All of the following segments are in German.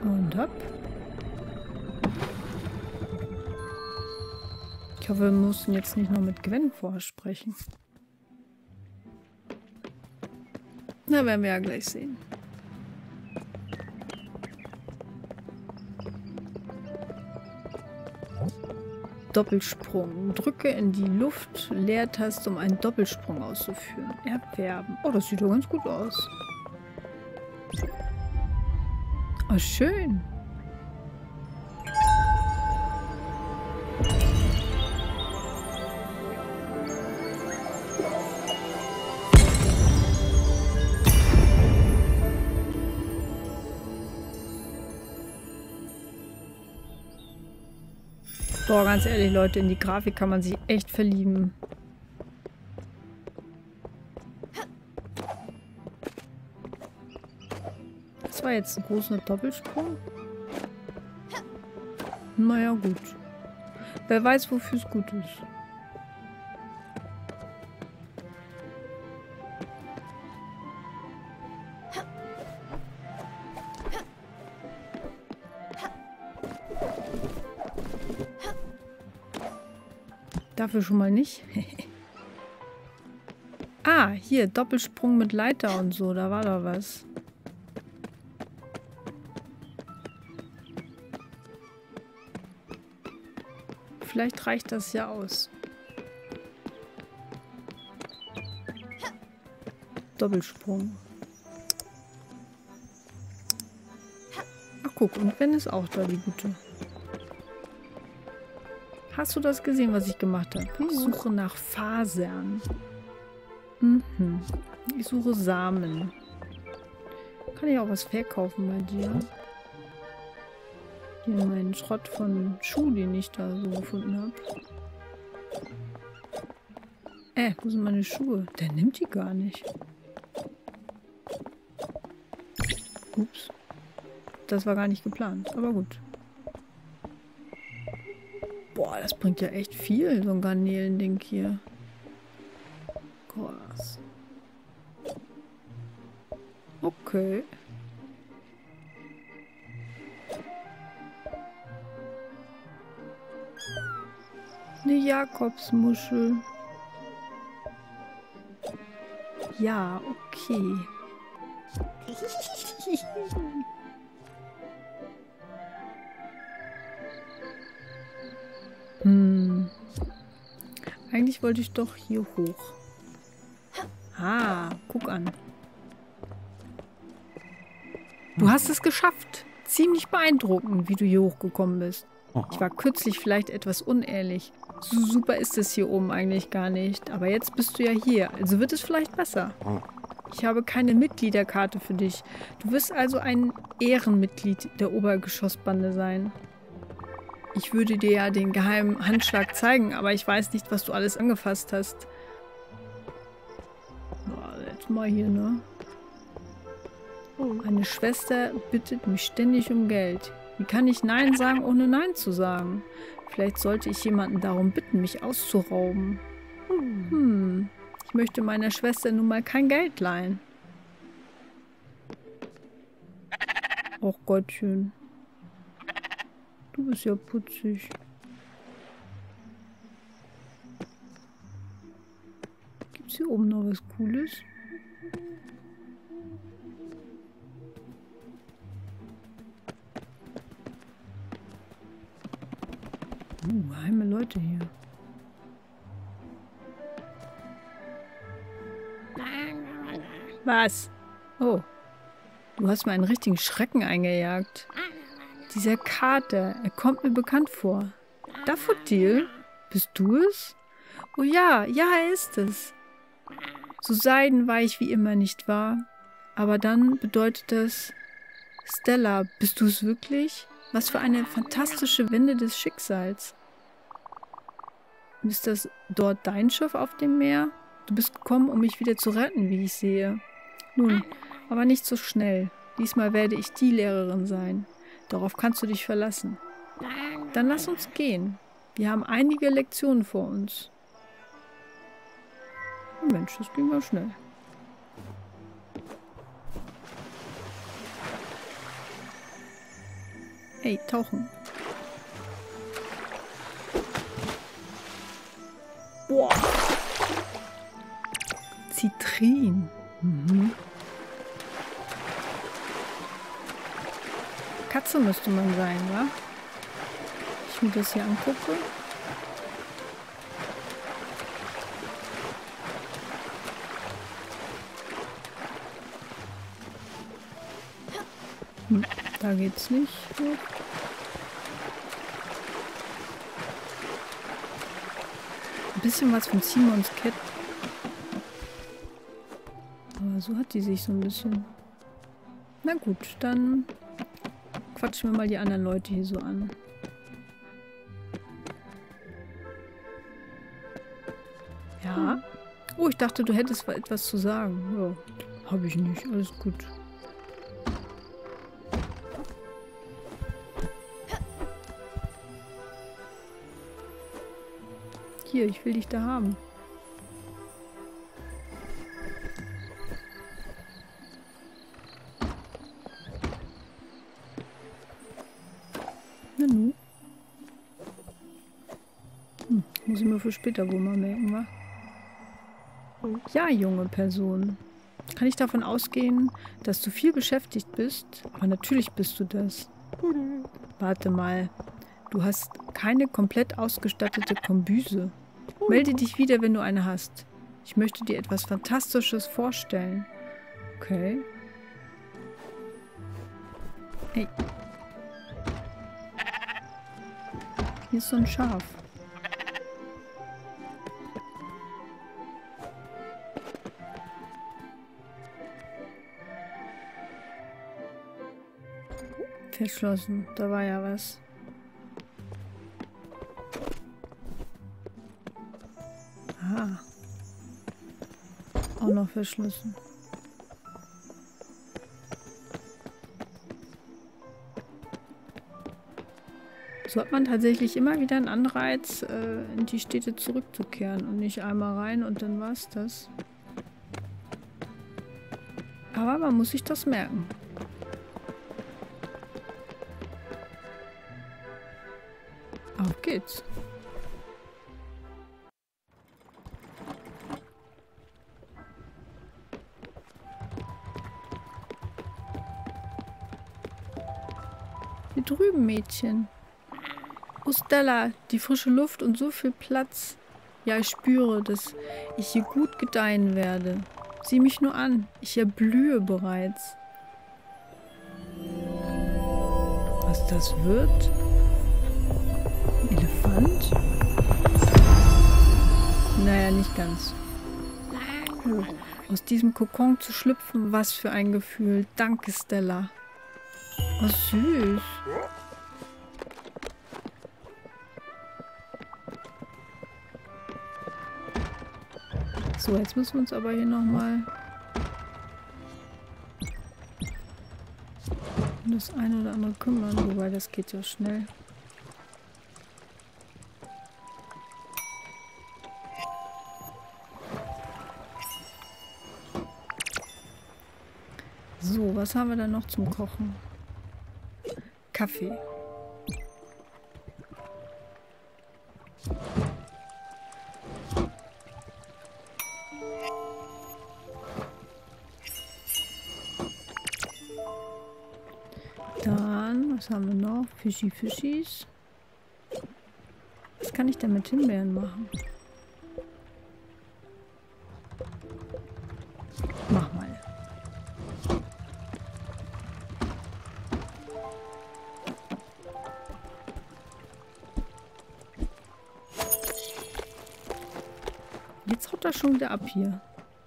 Und hopp. Ich hoffe, wir mussten jetzt nicht noch mit Gwen vorsprechen. Na, werden wir ja gleich sehen. Doppelsprung. Drücke in die Luft Leertaste, um einen Doppelsprung auszuführen. Erwerben. Oh, das sieht doch ganz gut aus. Oh, schön. Boah, ganz ehrlich, Leute, in die Grafik kann man sich echt verlieben. Das war jetzt ein großer Doppelsprung. Naja, gut. Wer weiß, wofür es gut ist. Dafür schon mal nicht. Ah, hier, Doppelsprung mit Leiter und so. Da war doch was. Vielleicht reicht das ja aus. Doppelsprung. Ach guck, und Gwen ist auch da, die Gute. Hast du das gesehen, was ich gemacht habe? Ich suche nach Fasern. Mhm. Ich suche Samen. Kann ich auch was verkaufen bei dir? Hier meinen Schrott von Schuh, den ich da so gefunden habe. Wo sind meine Schuhe? Der nimmt die gar nicht. Ups. Das war gar nicht geplant, aber gut. Boah, das bringt ja echt viel, so ein Garnelending hier. Krass. Okay. Eine Jakobsmuschel. Ja, okay. Eigentlich wollte ich doch hier hoch. Ah, guck an. Du hast es geschafft. Ziemlich beeindruckend, wie du hier hochgekommen bist. Ich war kürzlich vielleicht etwas unehrlich. So super ist es hier oben eigentlich gar nicht. Aber jetzt bist du ja hier, also wird es vielleicht besser. Ich habe keine Mitgliederkarte für dich. Du wirst also ein Ehrenmitglied der Obergeschossbande sein. Ich würde dir ja den geheimen Handschlag zeigen, aber ich weiß nicht, was du alles angefasst hast. Boah, jetzt mal hier, ne? Meine Schwester bittet mich ständig um Geld. Wie kann ich Nein sagen, ohne Nein zu sagen? Vielleicht sollte ich jemanden darum bitten, mich auszurauben. Ich möchte meiner Schwester nun mal kein Geld leihen. Och Gottchen. Du bist ja putzig. Gibt's hier oben noch was Cooles? Geheime Leute hier. Was? Oh. Du hast mir einen richtigen Schrecken eingejagt. Dieser Kater, er kommt mir bekannt vor. Daffodil? Bist du es? Oh ja, ja, er ist es. So seidenweich wie immer, nicht wahr? Aber dann bedeutet das... Stella, bist du es wirklich? Was für eine fantastische Wende des Schicksals. Ist das dort dein Schiff auf dem Meer? Du bist gekommen, um mich wieder zu retten, wie ich sehe. Nun, aber nicht so schnell. Diesmal werde ich die Lehrerin sein. Darauf kannst du dich verlassen. Dann lass uns gehen. Wir haben einige Lektionen vor uns. Oh Mensch, das ging mal schnell. Hey, tauchen. Boah. Zitrin. Mhm. Katze müsste man sein, wa? Ich mir das hier angucke. Da geht's nicht. Ein bisschen was von Simons Cat. Aber so hat die sich so ein bisschen. Na gut, dann quatschen wir mal die anderen Leute hier so an. Ja? Oh, ich dachte, du hättest etwas zu sagen. Ja, habe ich nicht. Alles gut. Hier, ich will dich da haben. Na nu. Muss ich mir für später wohl mal merken, wa? Ja, junge Person. Kann ich davon ausgehen, dass du viel beschäftigt bist? Aber natürlich bist du das. Warte mal. Du hast keine komplett ausgestattete Kombüse. Melde dich wieder, wenn du eine hast. Ich möchte dir etwas Fantastisches vorstellen. Okay. Hey. Hier ist so ein Schaf. Verschlossen. Da war ja was. Ah. Auch noch verschlossen. So hat man tatsächlich immer wieder einen Anreiz, in die Städte zurückzukehren und nicht einmal rein und dann war's das. Aber man muss sich das merken. Auf geht's. Hier drüben, Mädchen. Oh Stella, die frische Luft und so viel Platz. Ja, ich spüre, dass ich hier gut gedeihen werde. Sieh mich nur an, ich erblühe bereits. Was das wird? Ein Elefant? Naja, nicht ganz. Oh, aus diesem Kokon zu schlüpfen, was für ein Gefühl. Danke, Stella. Oh, süß. So, jetzt müssen wir uns aber hier nochmal um das eine oder andere kümmern, wobei das geht ja schnell. So, was haben wir dann noch zum Kochen? Kaffee. Dann, was haben wir noch? Fischis. Was kann ich denn mit Himbeeren machen? Mach mal. Jetzt haut er schon wieder ab hier.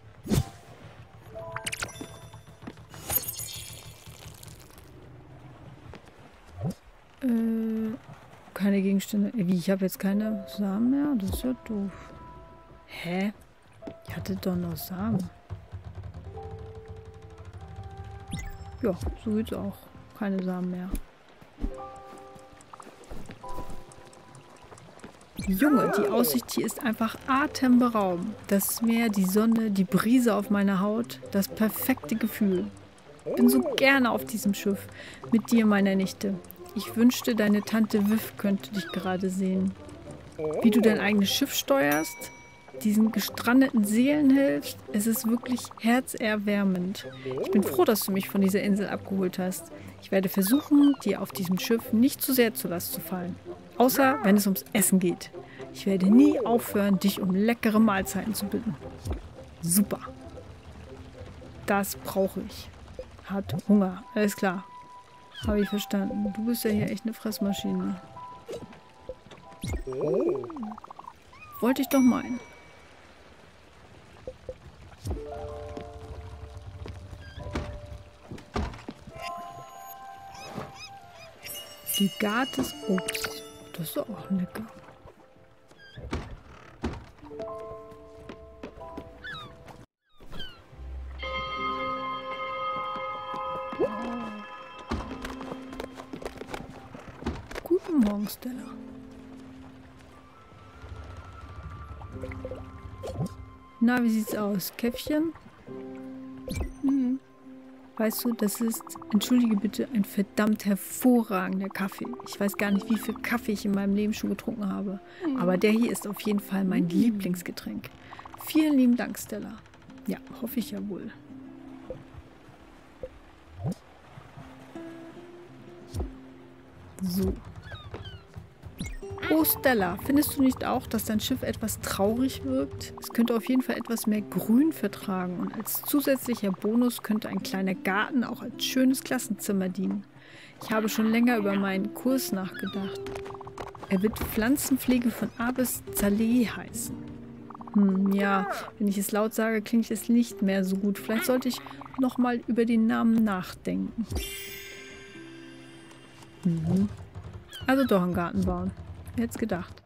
Keine Gegenstände. Wie, ich habe jetzt keine Samen mehr? Das ist ja doof. Hä? Ich hatte doch noch Samen. Ja, so geht's auch. Keine Samen mehr. Junge, die Aussicht hier ist einfach atemberaubend. Das Meer, die Sonne, die Brise auf meiner Haut. Das perfekte Gefühl. Ich bin so gerne auf diesem Schiff. Mit dir, meiner Nichte. Ich wünschte, deine Tante Viv könnte dich gerade sehen. Wie du dein eigenes Schiff steuerst, diesen gestrandeten Seelen hilfst, es ist wirklich herzerwärmend. Ich bin froh, dass du mich von dieser Insel abgeholt hast. Ich werde versuchen, dir auf diesem Schiff nicht zu sehr zur Last zu fallen. Außer, wenn es ums Essen geht. Ich werde nie aufhören, dich um leckere Mahlzeiten zu bitten. Super. Das brauche ich. Hat Hunger. Alles klar. Habe ich verstanden. Du bist ja hier echt eine Fressmaschine. Wollte ich doch meinen. Gegartes Obst. Das ist auch lecker. Guten Morgen, Stella. Na, wie sieht's aus? Käffchen? Mhm. Weißt du, das ist, entschuldige bitte, ein verdammt hervorragender Kaffee. Ich weiß gar nicht, wie viel Kaffee ich in meinem Leben schon getrunken habe. Aber der hier ist auf jeden Fall mein Lieblingsgetränk. Vielen lieben Dank, Stella. Ja, hoffe ich ja wohl. So. Oh, Stella, findest du nicht auch, dass dein Schiff etwas traurig wirkt? Es könnte auf jeden Fall etwas mehr Grün vertragen und als zusätzlicher Bonus könnte ein kleiner Garten auch als schönes Klassenzimmer dienen. Ich habe schon länger über meinen Kurs nachgedacht. Er wird Pflanzenpflege von A bis Zalé heißen. Ja, wenn ich es laut sage, klingt es nicht mehr so gut. Vielleicht sollte ich nochmal über den Namen nachdenken. Also doch einen Garten bauen. Wer hätte es gedacht?